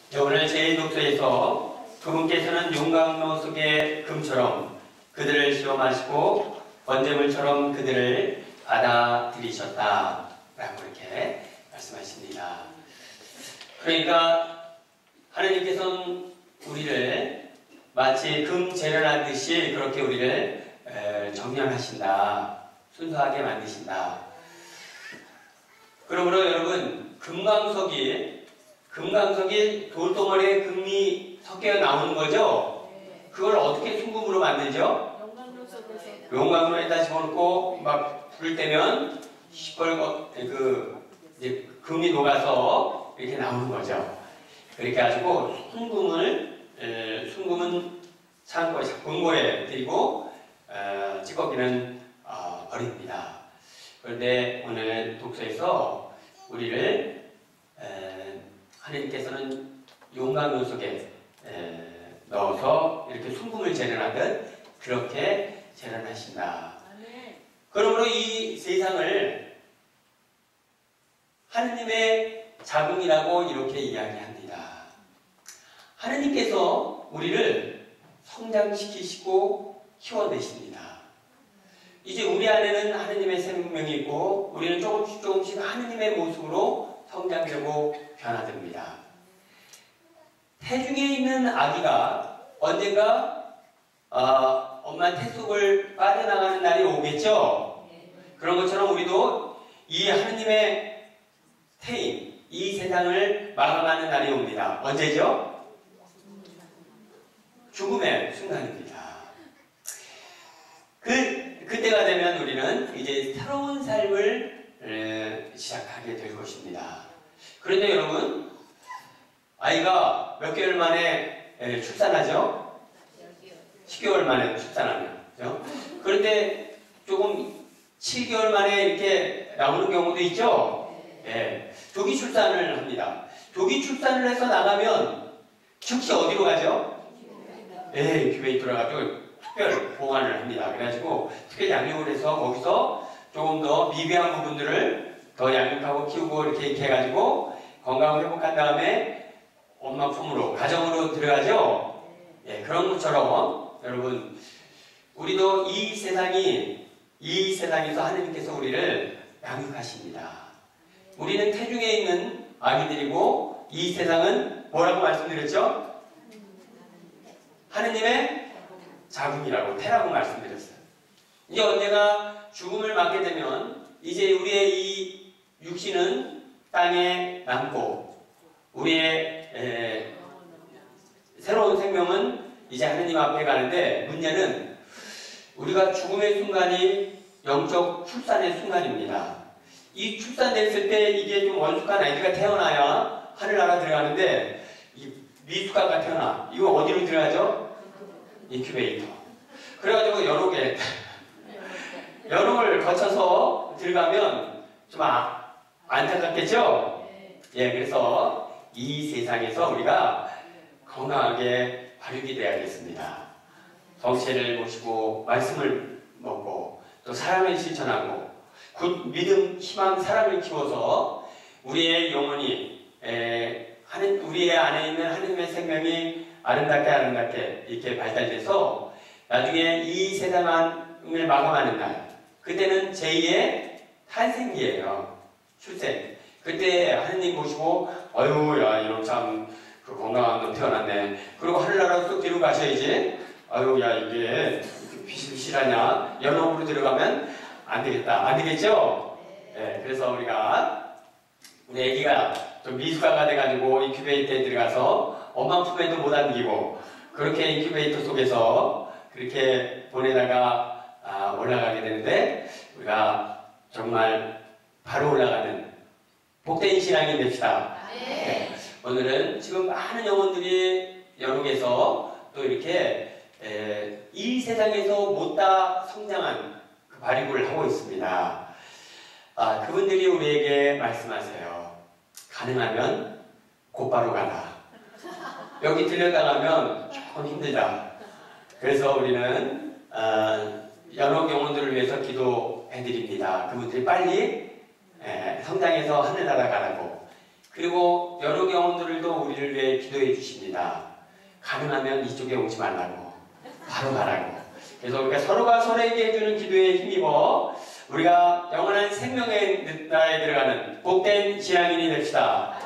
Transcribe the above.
네, 오늘 제1독서에서 그분께서는 용광로 속의 금처럼 그들을 시험하시고 번제물처럼 그들을 받아들이셨다 라고 이렇게 말씀하십니다. 그러니까 하나님께서는 우리를 마치 금 재련하듯이 그렇게 우리를 정렬하신다, 순수하게 만드신다. 그러므로 여러분, 금강석이 돌덩어리에 금이 섞여 나오는 거죠? 그걸 어떻게 순금으로 만들죠? 용광로에다 집어넣고 막 불을 떼면 시뻘겋 이제 금이 녹아서 이렇게 나오는 거죠. 그렇게 가지고 순금은 금고에 드리고 찌꺼기는 버립니다. 그런데 오늘 독서에서 우리를 하나님께서는 용광로 속에 넣어서 이렇게 순금을 재련하듯 그렇게 재련하신다. 그러므로 이 세상을 하느님의 자궁이라고 이렇게 이야기합니다. 하느님께서 우리를 성장시키시고 키워내십니다. 이제 우리 안에는 하느님의 생명이 있고 우리는 조금씩 하느님의 모습으로 성장되고 변화됩니다. 태중에 있는 아기가 언젠가 엄마 태속을 빠져나가는 날이 오겠죠? 그런 것처럼 우리도 이 하느님의 태임, 이 세상을 마감하는 날이 옵니다. 언제죠? 죽음의 순간입니다. 그때가 되면 우리는 이제 새로운 삶을 시작하게 될 것입니다. 그런데 여러분, 아이가 몇 개월 만에 출산하죠? 10개월 만에 출산하면. 그렇죠? 그런데 조금 7개월 만에 이렇게 나오는 경우도 있죠? 예. 조기 출산을 합니다. 조기 출산을 해서 나가면 즉시 어디로 가죠? 예, 인큐베이터로 가지고 특별 보관을 합니다. 그래가지고 특별 양육을 해서 거기서 조금 더 미비한 부분들을 더 양육하고 키우고 이렇게 해가지고 건강을 회복한 다음에 엄마 품으로, 가정으로 들어가죠? 예, 그런 것처럼 여러분, 우리도 이 세상에서 하나님께서 우리를 양육하십니다. 우리는 태중에 있는 아기들이고 이 세상은 뭐라고 말씀드렸죠? 하느님의 자궁이라고, 태라고 말씀드렸어요. 이제 언제가 죽음을 맞게 되면 이제 우리의 이 육신은 땅에 남고 우리의 새로운 생명은 이제 하느님 앞에 가는데, 문제는 우리가 죽음의 순간이 영적 출산의 순간입니다. 이 출산됐을 때 이게 좀 원숙한 아이가 태어나야 하늘나라 들어가는데 이 미숙아가 태어나. 이거 어디로 들어가죠? 인큐베이터. 그래가지고 연옥을 거쳐서 들어가면 좀 안타깝겠죠? 예, 그래서 이 세상에서 우리가 건강하게 발육이 되어야겠습니다. 성체를 모시고 말씀을 먹고 또 사랑을 실천하고 굿 믿음, 희망, 사랑을 키워서 우리의 영혼이 우리의 안에 있는 하느님의 생명이 아름답게 이렇게 발달돼서 나중에 이 세상을 마감하는 날, 그때는 제2의 탄생기예요. 출생. 그때 하느님 보시고 아유, 야, 이놈 참 건강한 놈 태어났네. 그리고 하늘나라 쏙 뒤로 가셔야지. 아유, 야, 이게 비실비실하냐. 연옥으로 들어가면 안 되겠다. 안 되겠죠? 네, 그래서 우리 애기가 좀 미숙아가 돼가지고 인큐베이터에 들어가서 엄마 품에도 못 안기고 그렇게 인큐베이터 속에서 그렇게 보내다가 올라가게 되는데, 우리가 정말 바로 올라가는 복된 신앙이 됩시다. 네. 오늘은 지금 많은 영혼들이 연옥에서 또 이렇게 이 세상에서 못다 성장한 그 발육을 하고 있습니다. 그분들이 우리에게 말씀하세요. 가능하면 곧바로 가라. 여기 들려다가면 조금 힘들다. 그래서 우리는 연옥 영혼들을 위해서 기도해드립니다. 그분들이 빨리 성장해서 하늘나라 가라고. 그리고 여러 영혼들도 아이들을 위해 기도해 주십니다. 가능하면 이쪽에 오지 말라고, 바로 가라고. 그래서 우리가 서로가 서로에게 해주는 기도에 힘입어 우리가 영원한 생명의 나라에 들어가는 복된 신앙인이 됩시다.